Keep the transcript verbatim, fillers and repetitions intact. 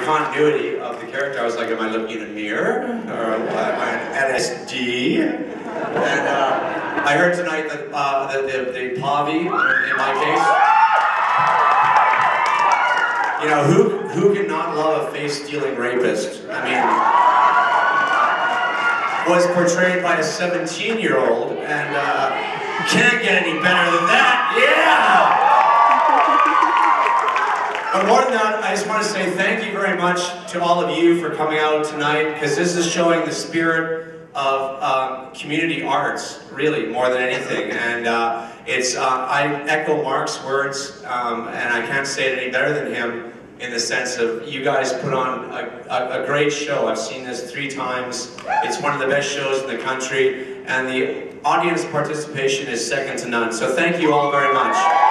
continuity of the character. I was like, am I looking in a mirror? Or am I an L S D? And uh, I heard tonight that uh, the, the, the Pavi, in my case, you know, who, who can not love a face-stealing rapist? I mean, was portrayed by a seventeen-year-old, and uh, can't get any better than that, yeah! But more than that, I just want to say thank you very much to all of you for coming out tonight, because this is showing the spirit of um, community arts, really, more than anything. And uh, it's, uh, I echo Mark's words, um, and I can't say it any better than him, in the sense of you guys put on a, a, a great show. I've seen this three times. It's one of the best shows in the country, and the audience participation is second to none. So thank you all very much.